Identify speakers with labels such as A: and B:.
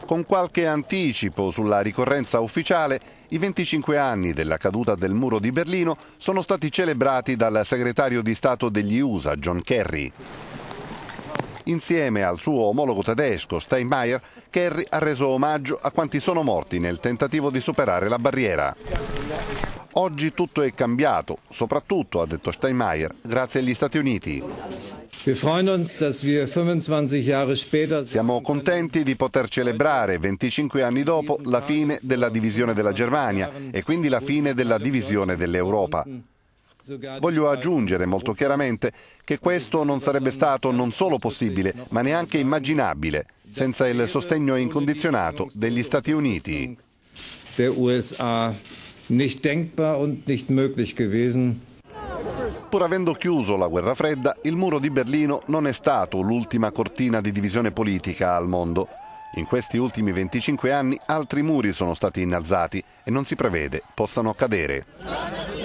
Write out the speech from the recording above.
A: Con qualche anticipo sulla ricorrenza ufficiale, i 25 anni della caduta del muro di Berlino sono stati celebrati dal segretario di Stato degli USA, John Kerry. Insieme al suo omologo tedesco, Steinmeier, Kerry ha reso omaggio a quanti sono morti nel tentativo di superare la barriera. Oggi tutto è cambiato, soprattutto, ha detto Steinmeier, grazie agli Stati Uniti. Siamo contenti di poter celebrare 25 anni dopo la fine della divisione della Germania e quindi la fine della divisione dell'Europa. Voglio aggiungere molto chiaramente che questo non sarebbe stato non solo possibile, ma neanche immaginabile, senza il sostegno incondizionato degli Stati Uniti.
B: Nicht denkbar und nicht möglich gewesen.
A: Pur avendo chiuso la guerra fredda, il muro di Berlino non è stato l'ultima cortina di divisione politica al mondo. In questi ultimi 25 anni altri muri sono stati innalzati e non si prevede possano cadere.